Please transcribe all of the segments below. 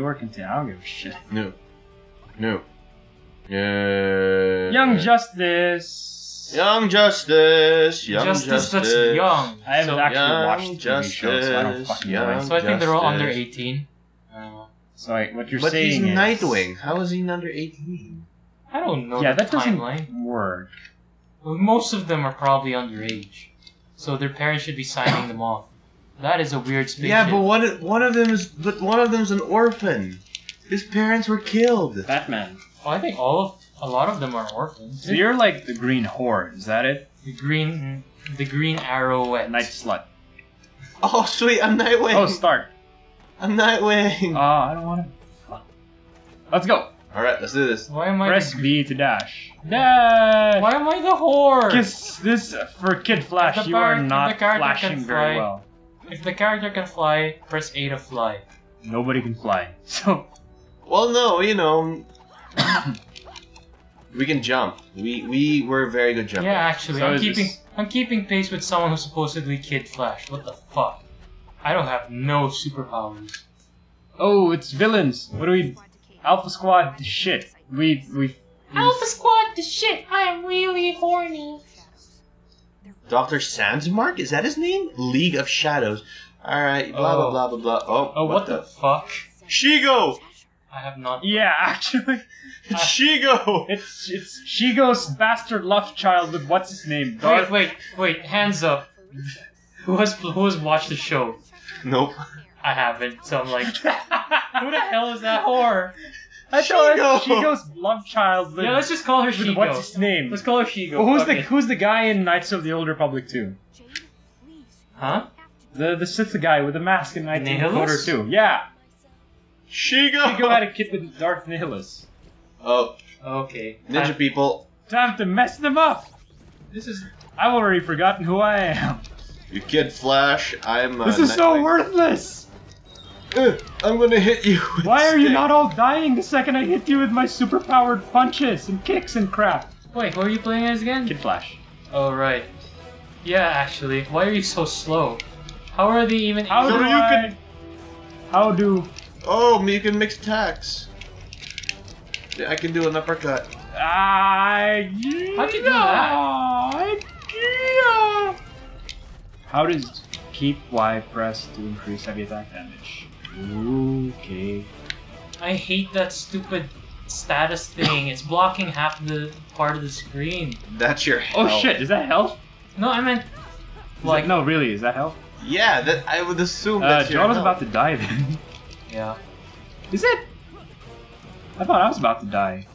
or continue. I don't give a shit. No. No. Yeah. Young Justice. Young Justice. Young Justice that's Justice. young. I haven't actually Young watched the TV show, so I don't fucking know. Young So I think they're all under Justice. 18. So what you're But saying he's is... Nightwing. How is he under 18? I don't know Yeah, the that doesn't timeline. work. Well, most of them are probably underage. So their parents should be signing them off. That is a weird spaceship. Yeah, but one of them is an orphan. His parents were killed. Batman. Oh, I think a lot of them are orphans. So you're like the Green Horde, is that it? The green arrowette. Night Slut. Oh, sweet, I'm Nightwing. Oh, start. I'm Nightwing. I don't want to... Let's go. Alright, let's do this. Why am I? Press B to dash. Dash! Why am I the whore? Kiss this for Kid Flash. The You are the not character flashing can very fly. well. If the character can fly, press A to fly. Nobody can fly. So Well, no, you know, we can jump. We were very good jumpers. Yeah, actually, So I'm keeping pace with someone who's supposedly Kid Flash. What the fuck? I don't have no superpowers. oh, it's villains. What do we? Alpha Squad. Shit. We. Alpha Squad, the shit. I am really horny. Dr. Sandsmark? Is that his name? League of Shadows. Alright, blah Oh. blah blah blah blah. Oh, what the fuck? Shigo! I have not. Yeah, actually, It's Shigo! it's Shigo's bastard love child with what's his name? Darth. Wait! Hands up. Who has watched the show? Nope. I haven't. So I'm like, who the hell is that whore? I thought Shigo! Shigo's love child with, Yeah, let's just call her with Shigo. what's his name? Let's call her Shigo. Well, Fuck it. who's the guy in Knights of the Old Republic 2? Huh? The Sith guy with the mask in Knights of the Nihilus? Order 2. Yeah. Shigo! Shigo had a kid with Darth Nihilus. Oh, Okay. ninja people. Time to mess them up. This is. I've already forgotten who I am. You Kid Flash, I'm This is so worthless. I'm gonna hit you with Why are you stick. not all dying the second I hit you with my superpowered punches and kicks and crap? Wait, who are you playing as again? Kid Flash. Oh right. Yeah, actually. Why are you so slow? How are they even? How So do you I... can- How do... Oh, you can mix attacks. Yeah, I can do an uppercut. How'd How'd you do that? How does keep Y press to increase heavy attack damage? Okay. I hate that stupid status thing. It's blocking half the part of the screen. That's your Oh health. shit, is that health? No, I meant Like, no, really, is that health? Yeah, that I would assume that's your Jolo's health. about to die then. yeah. Is it? I thought I was about to die.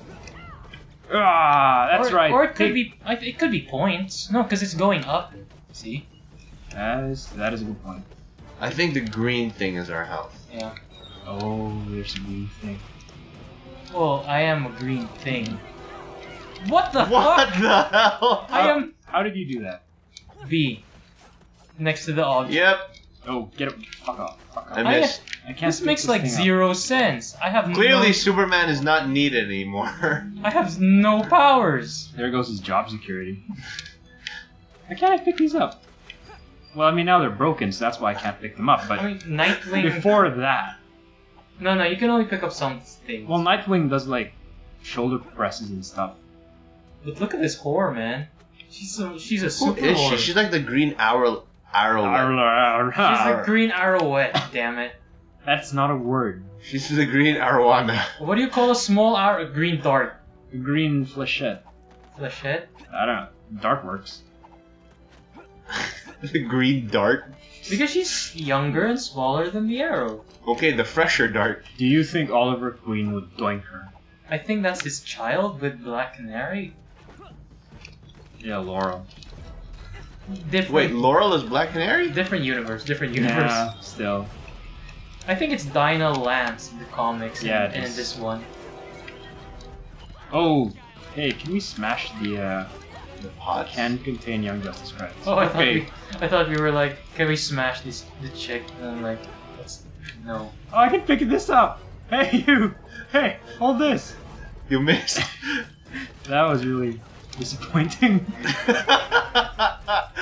Ah, that's or, right. Or it could be. It could be points. No, because it's going up. See? That is a good point. I think the green thing is our health. Yeah. Oh, there's a new thing. Well, I am a green thing. What the What fuck? the hell? I am How did you do that? B. Next to the object. Yep, Oh, get it. Fuck off. Fuck off. I missed. I can't This pick makes like thing up. 0 sense. I have Clearly, no, Superman is not needed anymore. I have no powers. There goes his job security. Why can't I pick these up? Well, I mean, now they're broken, so that's why I can't pick them up, but I mean, Nightwing. before that... No, you can only pick up some things. Well, Nightwing does, like, shoulder presses and stuff. But look at this whore, man. She's a Who super is whore. she? She's like the green arrow. She's the green arrowette, damn it. That's not a word. She's the green arowana. What do you call a small arrow? A green dart. A green flechette. Flechette? I don't know. Dart works. The green dart. Because she's younger and smaller than the arrow. Okay, the fresher dart. Do you think Oliver Queen would doink her? I think that's his child with Black Canary. Yeah, Laurel. Different, Wait, Laurel is Black Canary? different universe. Yeah, still. I think it's Dinah Lance in the comics Yeah, and it in is. this one. Oh, hey, can we smash the The pots. can contain Young Justice credits? Oh, I okay. thought we were like, can we smash the chick? And I'm like, no. Oh, I can pick this up! Hey, you! Hey, hold this! You missed. That was really disappointing.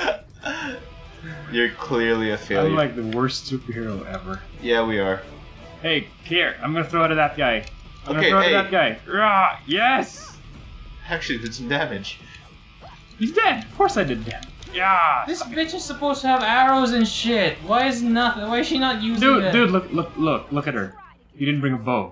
You're clearly a failure. I'm like the worst superhero ever. Yeah, we are. Hey, here, I'm gonna throw it at that guy. I'm gonna Okay, throw it hey. at that guy. Rah, yes! Actually did some damage. He's dead! Of course I did damage. Yeah! This bitch is supposed to have arrows and shit. Why is nothing? Why is she not using it? Dude, look at her. You didn't bring a bow.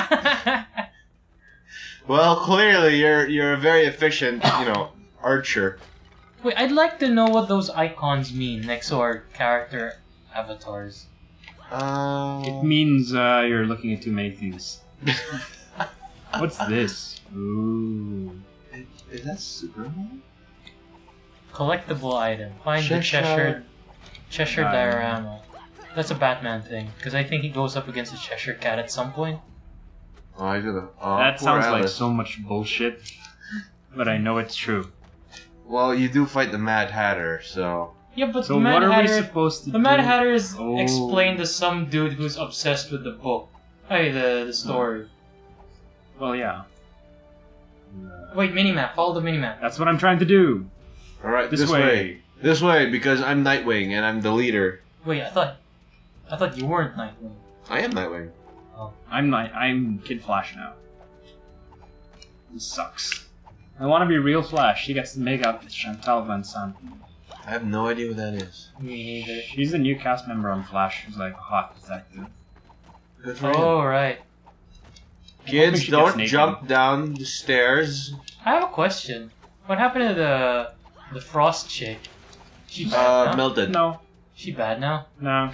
Well, clearly you're a very efficient, archer. Wait, I'd like to know what those icons mean next to our character avatars. It means you're looking at too many things. What's this? Ooh. Is that Superman? Collectible item. Find Cheshire. the Cheshire diorama. That's a Batman thing, because I think he goes up against the Cheshire Cat at some point. Oh, I do that. Oh, That poor sounds like Alice. so much bullshit, but I know it's true. Well, you do fight the Mad Hatter, so. Yeah, but So the Mad what are we Hatter, supposed to the do? Mad Hatter is Oh. explained to some dude who's obsessed with the book. Hey, the story. Well, yeah. Wait, minimap. Follow the minimap. That's what I'm trying to do. All right, This this way. way. This way, because I'm Nightwing and I'm the leader. Wait, I thought you weren't Nightwing. I am Nightwing. I'm Kid Flash now. This sucks. I want to be real Flash. She gets to make out with Chantal Van Sant. I have no idea what that is. Me neither. She's a new cast member on Flash. She's like a hot detective. Good for Oh, you. right. Kids, she gets don't naked. jump down the stairs. I have a question. What happened to the Frost chick? She bad now? Melted. No, She bad now? no.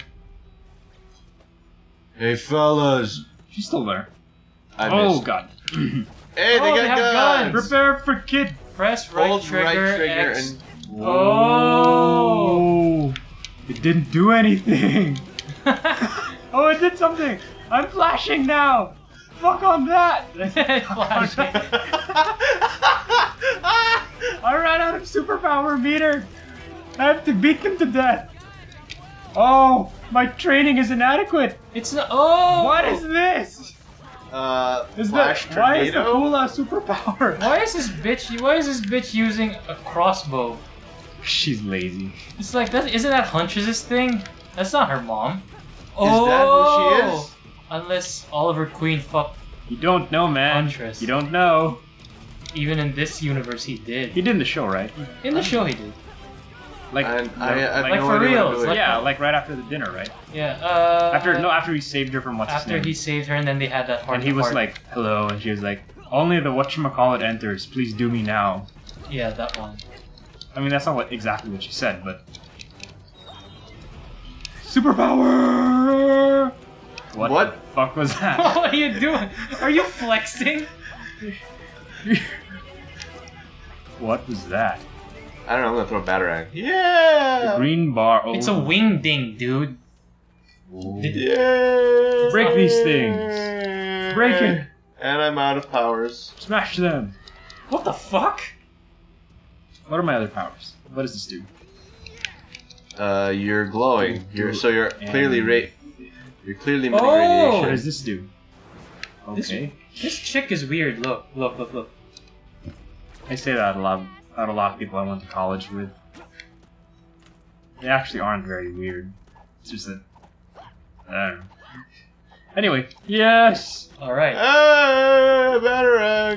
Hey, fellas. She's still there. I Oh missed. god. Hey, Oh, they they got have guns. guns. Prepare for Kid. Press right Hold trigger, right trigger X. and. Oh! It didn't do anything. Oh, it did something. I'm flashing now. Fuck on that. Flashing. I ran out of superpower meter. I have to beat them to death. Oh, my training is inadequate. It's not. Oh! What is this? Is Flash that why is the tornado? fool a superpower? Why is this bitch using a crossbow? She's lazy. It's like that. Isn't that Huntress's thing? That's not her mom. Is that who she is? Unless Oliver Queen fucked. You don't know, man. Huntress. You don't know. Even in this universe, he did. He did in the show, right? In the show, he did. Like, And I have like no for idea real, what I'm doing. like- yeah, like right after the dinner, right? Yeah. After he saved her from what's his After name. he saved her, and then they had that heart. And he to was heart. like, hello, and she was like, only the whatchamacallit enters, please do me now. Yeah, that one. I mean, that's not exactly what she said, but... Superpower! What? the fuck was that? What are you doing? Are you flexing? What was that? I don't know, I'm gonna throw a batarang. Yeah! The green bar... Oh, It's a wing ding, dude. Yeah! Break these things. Break it. And I'm out of powers. Smash them! What the fuck? What are my other powers? What does this do? You're glowing. You're And- clearly you're clearly emitting Oh! What radiation. does this do? Okay. This chick is weird. Look. I say that about a lot of people I went to college with. They actually aren't very weird. It's just that... I don't know. Anyway, yes! Alright. Ah, batarang!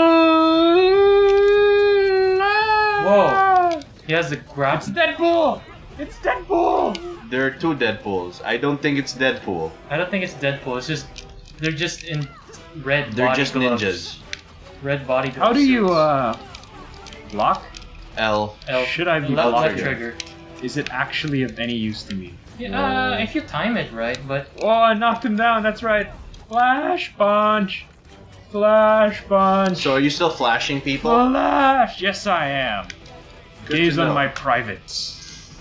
Whoa. He has the grab. It's Deadpool! It's Deadpool! There are two Deadpools. I don't think it's Deadpool. I don't think it's Deadpool. It's just they're just in red. They're body just gloves. ninjas. Red body gloves. How do you, block? L. Should I be left blocking? trigger? Is it actually of any use to me? Yeah, if you time it right, but Oh, I knocked him down, that's right. Flash punch! Flash punch! So are you still flashing people? Flash! Yes, I am. Good Gaze to on know. my privates.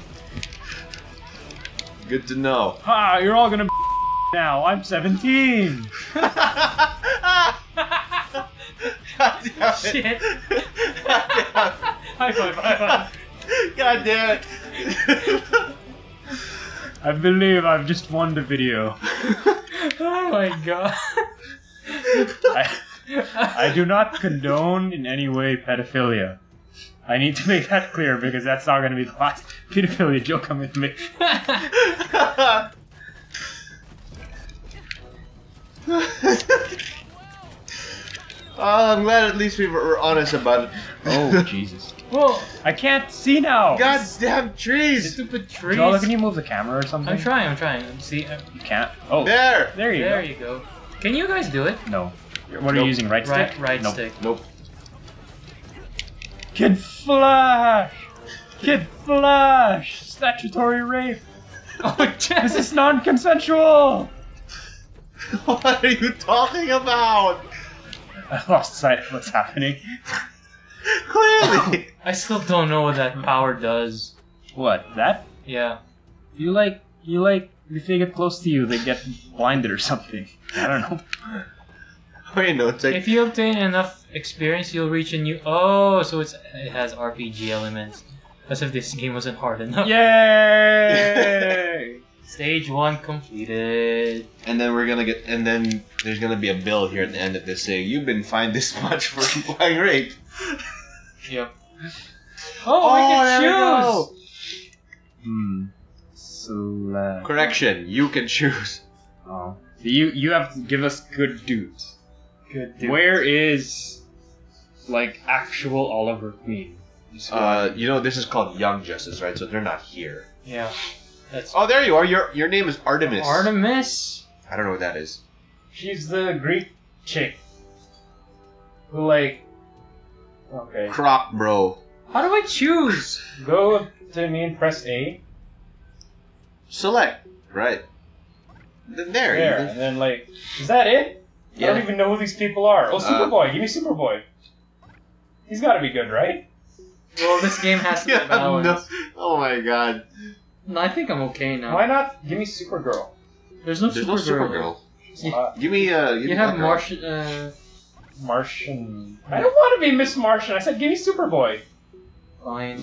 Good to know. Ha! You're all gonna be now. I'm 17. God damn it. shit. High five, high five. God damn it. I believe I've just won the video. Oh my god. I do not condone in any way pedophilia. I need to make that clear because that's not going to be the last pedophilia joke I'm going to make. I'm glad at least we were honest about it. Oh, Jesus. Well, I can't see now! Goddamn trees! stupid trees. Jolo, can you move the camera or something? I'm trying. See, You can't? Oh, There! there you there go. you go. Can you guys do it? No. What are you using, right stick? Right Nope. stick. Nope. Kid Flash! Kid Flash! Statutory rape! Oh, This is non-consensual! What are you talking about? I lost sight of what's happening. Clearly! I still don't know what that power does. What? That? Yeah. You like, if they get close to you, they get blinded or something. I don't know. Wait, no, it's like... If you obtain enough experience, you'll reach a new. Oh, so it has RPG elements. As if this game wasn't hard enough. Yay! Stage 1 completed. And then then there's gonna be a bill here at the end of this saying, you've been fined this much for implying rape. Yep. Oh, we there we go. can choose! Select. Correction, you can choose. Oh. You have to give us good dudes. Good dude. Where is, like, actual Oliver Queen? You know, this is called Young Justice, right? So they're not here. Yeah. That's Oh, there you are. Your name is Artemis. Artemis? I don't know what that is. She's the Greek chick. Who, like... Okay. Crop, bro. How do I choose? Go to me and press A. Select. Right. Then there. There. And then, like... Is that it? I Yeah. don't even know who these people are. Oh, Superboy. Give me Superboy. He's gotta be good, right? Well, this game has to be Yeah, balanced. no. Oh my god. No, I think I'm okay now. Why not? Give me Supergirl. There's no There's no Supergirl. Supergirl. Give me You have Supergirl. Martian. Martian. I don't want to be Miss Martian. I said give me Superboy. Fine.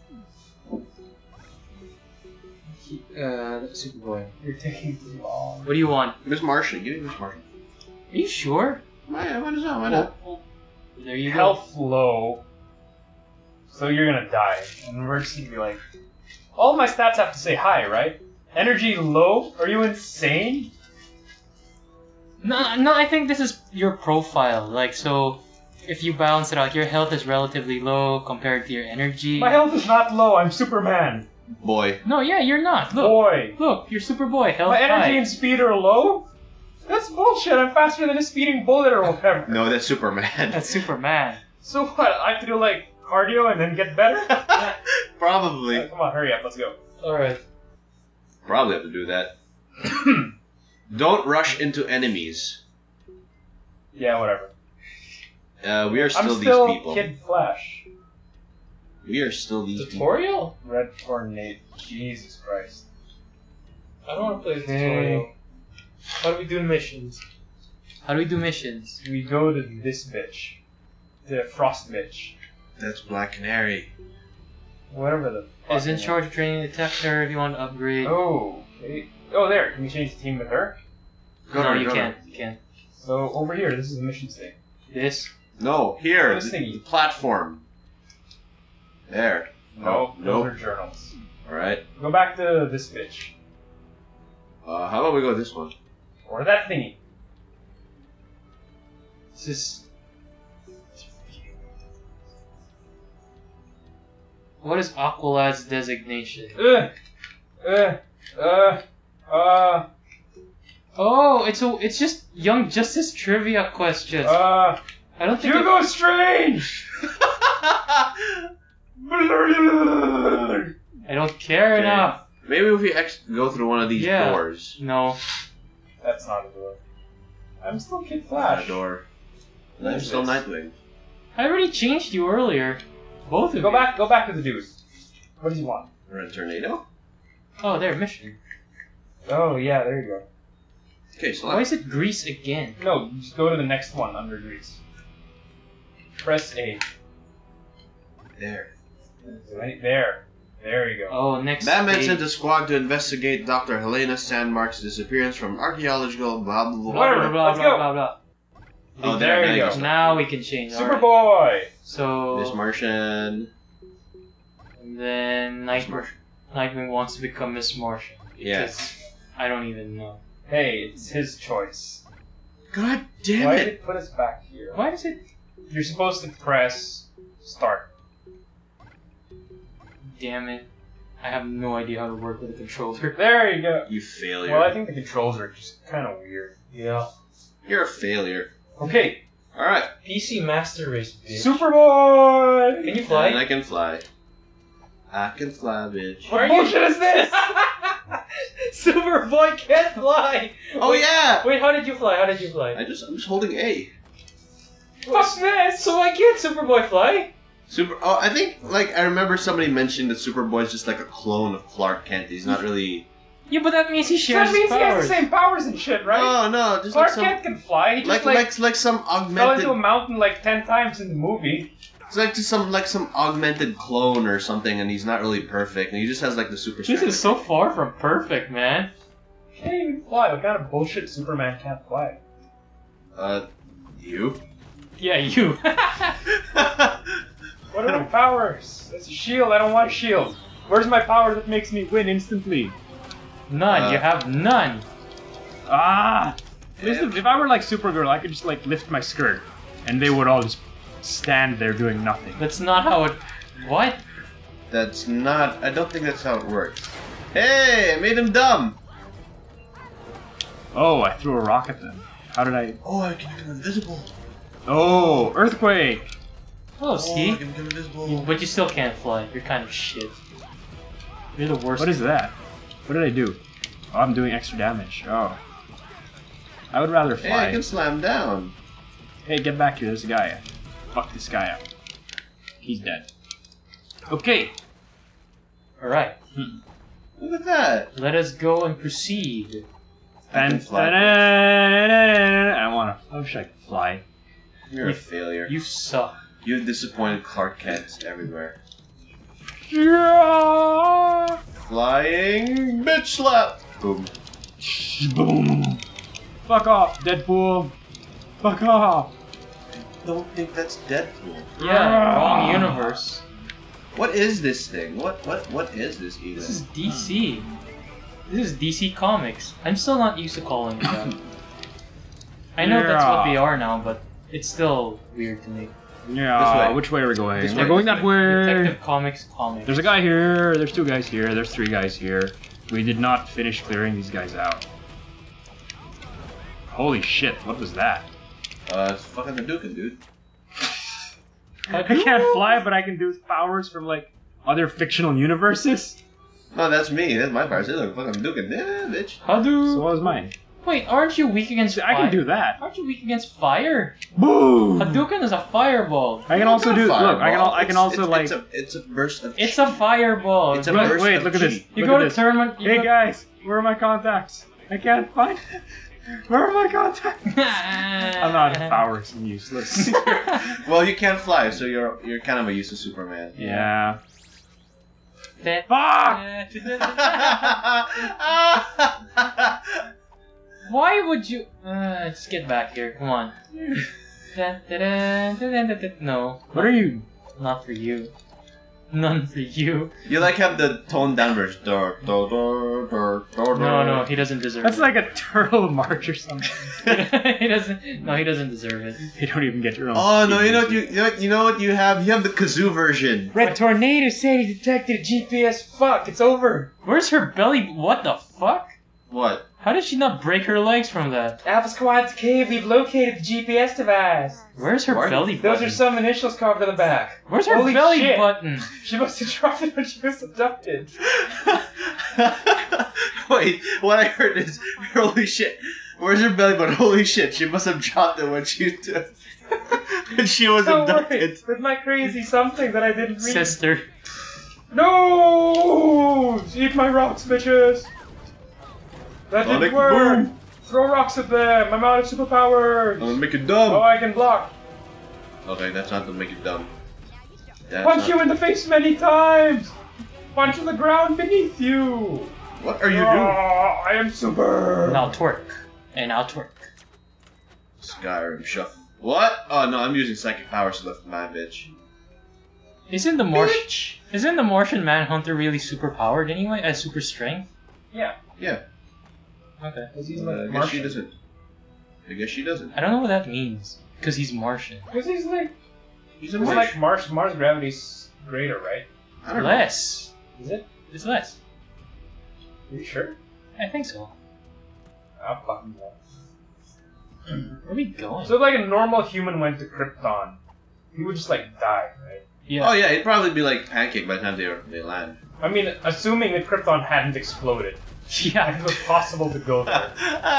Superboy. You're taking too long. What do you want? Miss Martian. Give me Miss Martian. Are you sure? Why not? Why not? There you go. Health low. So you're gonna die. And we're just gonna be like... All of my stats have to say high, right? Energy low? Are you insane? No, I think this is your profile. Like, so if you balance it out, your health is relatively low compared to your energy. My health is not low. I'm Superman. Boy. No, yeah, you're not. Look, Boy. look, you're Superboy. Health My energy high. and speed are low? That's bullshit. I'm faster than a speeding bullet or whatever. No, that's Superman. That's Superman. So what? I have to do like cardio and then get better? Probably. Come on, hurry up. Let's go. Alright. Probably have to do that. Don't rush into enemies. Yeah, whatever. We are still I'm still these people. Kid Flash. We are still these people. Tutorial? Red Tornado. Jesus Christ. I don't want to play the Okay. tutorial. How do we do missions? How do we do missions? We go to this bitch. The Frost bitch. That's Black Canary. Whatever the fuck. Is in charge of training the detector if you want to upgrade. Oh. Okay. Oh, there. Can we change the team with her? No, you can't. You can't. So, over here. This is the mission thing. This? No, here, This thingy. the platform. There. No, those nope. are journals. Alright. Go back to this bitch. How about we go with this one? Or that thingy. This is... What is Aqualad's designation? Oh, it's just Young Justice trivia questions. I don't think Hugo Strange! I don't care Okay. enough. Maybe if we go through one of these Yeah. doors. No. That's not a door. I'm still Kid Not Flash. a door. What I'm is still this? Nightwing. I already changed you earlier. Both of Go you. back to the dude. What does he want? Red Tornado? Oh, there, mission. Oh yeah, there you go. Okay, so Why is it Greece again? No, just go to the next one under Greece. Press A. there. Right there. There you go. Oh, next Batman page. sent a squad to investigate Dr. Helena Sandmark's disappearance from archaeological blah blah blah. Whatever. Let's go. blah. Oh, There you now go. can Now we can change. alright. Superboy! So Miss Martian. and then Nightwing wants to become Miss Martian. Yeah. Because I don't even know. Hey, it's his choice. God damn Why did it! it put us back here? Why does it? You're supposed to press start. Damn it! I have no idea how to work with a controller. There you go. You failure. Well, I think the controls are just kind of weird. Yeah. You're a failure. Okay. Alright. PC Master Race, bitch. Superboy! Can you fly? And I can fly. I can fly, bitch. What bullshit is this? Superboy can't fly! Oh yeah! Wait, how did you fly? How did you fly? I'm just holding A. Fuck this! So why can't Superboy fly? Oh, I think, like, I remember somebody mentioned that Superboy's just like a clone of Clark Kent. He's not really... Yeah, but that means he So shares that means he has powers. the same powers and shit, right? Oh, no, just Clark like some... Kent can fly. He just like some fell augmented... into a mountain like 10 times in the movie. It's like just some augmented clone or something, and he's not really perfect, and he just has like the super This strength. is so far from perfect, man. Can't even fly. What kind of bullshit Superman can't fly? You? Yeah, you. What are my powers? It's a shield. I don't want a shield. Where's my power that makes me win instantly? None. You have none. Ah! If I were like Supergirl, I could just like lift my skirt, and they would all just stand there doing nothing. That's not how it. What? That's not... I don't think that's how it works. Hey, I made him dumb! Oh, I threw a rock at them. How did I... Oh, I can become invisible! Oh, earthquake! Oh, see? I can become invisible! But you still can't fly. You're kind of shit. You're the worst. What is that? What did I do? Oh, I'm doing extra damage. Oh. I would rather fly. Hey, I can slam down! Hey, get back here. There's a guy. Fuck this guy up. He's dead. Okay. Alright. Look at that! Let us go and proceed. I can fly. I wish I could fly. You're a failure. You suck. You've disappointed Clark Kent everywhere. Yeah! Flying bitch slap! Boom. Boom! Fuck off, Deadpool! Fuck off! Don't think that's Deadpool. Yeah, wrong universe. What is this thing? What is this even? This is DC. This is DC Comics. I'm still not used to calling it that. I know that's what they are now, but it's still weird to me. Yeah, This way. which way are we going? This We're way, going this that way! Detective Comics. There's a guy here, there's two guys here, there's three guys here. We did not finish clearing these guys out. Holy shit, what was that? It's fucking Hadouken, dude. I can't fly, but I can do powers from, like, other fictional universes? No, that's me. That's my powers. They look fucking Hadouken. Yeah, bitch. Hadouken! So what was mine? Wait, aren't you weak against fire? I can do that. Aren't you weak against fire? Boom! Hadouken is a fireball. I can also do, look, I can also, like... It's a burst of... It's a fireball. It's a Look, burst wait, of look at chi. this. You Look go at to this. tournament. Hey guys, where are my contacts? I can't find it. Where are my contacts? I'm not powers and useless. Well, you can't fly, so you're kind of a useless Superman. Yeah. Fuck! Why would you? Let's get back here. Come on. No. What are you? Not for you. None for you. You like have the toned down version. No, he doesn't deserve That's it. like a turtle march or something. He doesn't. No, he doesn't deserve it. You don't even get your own. Oh no! theme You know music. what you have? You have the kazoo version. Red Tornado said he detected a GPS. Fuck! It's over. Where's her belly? What the fuck? What? How did she not break her legs from that? Alpha Squad's cave. We've located the GPS device. Where's her What? belly Those button? are some initials carved on the back. Where's her Holy belly shit. button? She must have dropped it when she was abducted. Wait, what I heard is holy shit. Where's her belly button? Holy shit! She must have dropped it when she when she was Don't worry, abducted. with my crazy something that I didn't read. Sister. No! Eat my rocks, bitches! That Sonic didn't work! boom. Throw rocks at them! I'm out of superpowers! I'm gonna make you dumb. Oh, I can block! Okay, that's not to make you dumb. That's Punch not- you in the face many times! Punch on the ground beneath you! What are you doing? I am super! Now twerk. And now twerk. Skyrim shuffle. What? Oh no, I'm using psychic powers to lift my bitch. Isn't the Martian Manhunter really super powered anyway? As super strength? Yeah. Yeah. Okay. Because he's I like guess she Martian. doesn't. I guess she doesn't. I don't know what that means. Because he's Martian. Because he's like He's a it's Martian. like Mars gravity's greater, right? I don't know. Less. Is it? It's less. Are you sure? I think so. I'll fucking know. Where are we going? So if like a normal human went to Krypton, he would just like die, right? Yeah. Oh yeah, it'd probably be like pancake by the time they land. I mean, assuming that Krypton hadn't exploded, Yeah. it was possible to go there.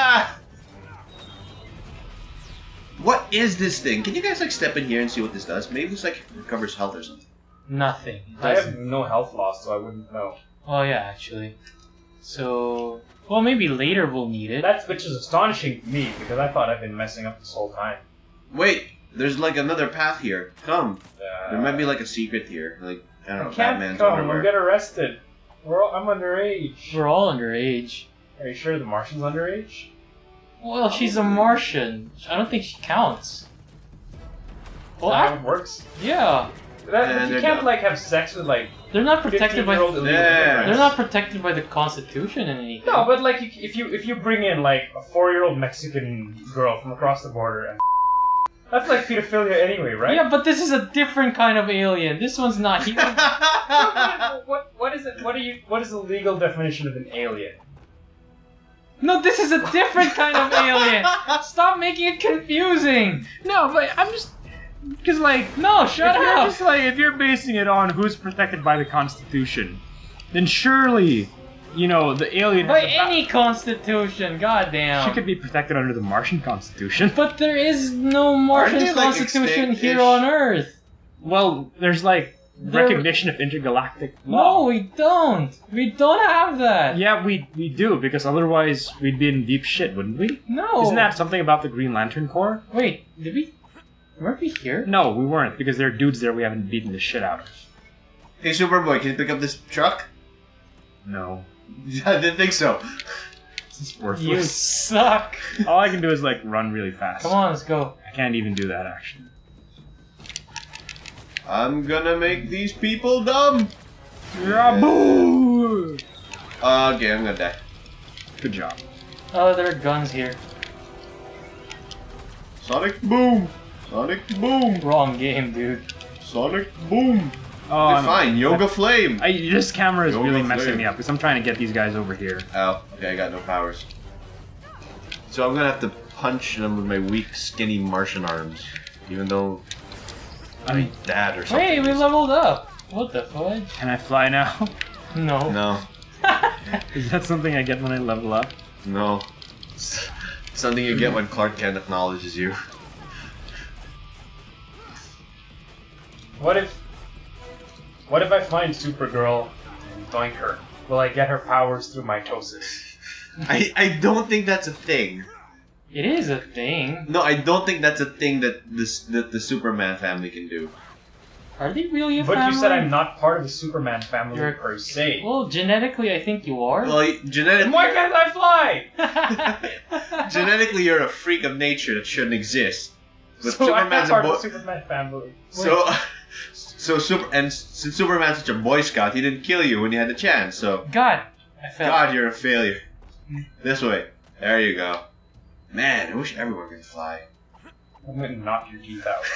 What is this thing? Can you guys like step in here and see what this does? Maybe this like recovers health or something. Nothing. It I doesn't. have no health loss, so I wouldn't know. Oh yeah, actually. So, well, maybe later we'll need it. That's which is astonishing to me because I thought I've been messing up this whole time. Wait, there's like another path here. Come. There might be like a secret here. Like, I don't know, I can't Batman's come. underwear. We'll get arrested. I'm underage. We're all underage. Are you sure the Martian's underage? Well, she's a Martian. I don't think she counts. Well, Is that how it works? yeah. And You they're can't not. like have sex with like They're not protected by. 15-year-old illegal Yeah. immigrants. They're not protected by the Constitution and anything. No, but like if you bring in like a 4-year-old Mexican girl from across the border, and that's like pedophilia anyway, right? Yeah, but this is a different kind of alien. This one's not human. What is it? What is the legal definition of an alien? No, this is a different kind of alien. Stop making it confusing. No, but I'm just because like No, shut if you're up. just like if you're basing it on who's protected by the Constitution, then surely, you know, the alien By has a any constitution, goddamn. she could be protected under the Martian Constitution. But there is no Martian they, like, constitution extinct-ish? here on Earth. Well, there's like There- recognition of intergalactic No, law. we don't. We don't have that. Yeah, we do because otherwise we'd be in deep shit, wouldn't we? No. Isn't that something about the Green Lantern Corps? Wait, did we? Weren't we here? No, we weren't because there are dudes there we haven't beaten the shit out of. Hey, Superboy, can you pick up this truck? No, I didn't think so. it's You worthless. suck. All I can do is like run really fast. Come on, let's go. I can't even do that actually. I'm gonna make these people dumb. Boo! Okay, I'm gonna die. Good job. Oh, there are guns here. Sonic boom! Sonic boom! Wrong game, dude. Sonic boom! Oh, Okay, fine, Yoga Flame! This camera is Yoga really messing flame. me up because I'm trying to get these guys over here. Oh, okay, I got no powers. So I'm gonna have to punch them with my weak, skinny Martian arms. Even though I'm dad or something. Wait, we leveled up. What the fudge? Can I fly now? No. No, Is that something I get when I level up? no. It's something you get when Clark Kent acknowledges you. What if I find Supergirl and doink her? Will I get her powers through mitosis? I don't think that's a thing. It is a thing. No, I don't think that's a thing that the Superman family can do. Are they really a But family? you said I'm not part of the Superman family You're- per se. Well, genetically, I think you are. Well, Then genetically, why can't I fly? genetically, you're a freak of nature that shouldn't exist. But So I'm not Superman's part a of boy. the Superman family. So since Superman's such a Boy Scout, he didn't kill you when you had the chance. So God, I fell. God, you're a failure. This way. There you go. Man, I wish everyone could fly. I'm gonna knock your teeth out.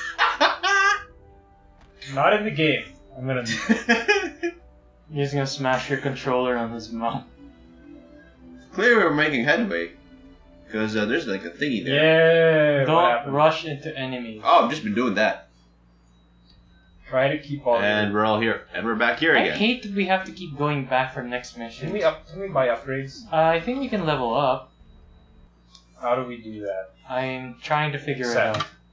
Not in the game. I'm gonna. You're just gonna smash your controller on his mouth. Clearly, we're making headway because there's like a thingy there. Yeah. What Don't happened? rush into enemies. Oh, I've just been doing that, Try to keep all. and we're all here, and we're back here I again. hate that we have to keep going back for next mission. Can we buy upgrades? I think we can level up. How do we do that? I'm trying to figure it Set. out.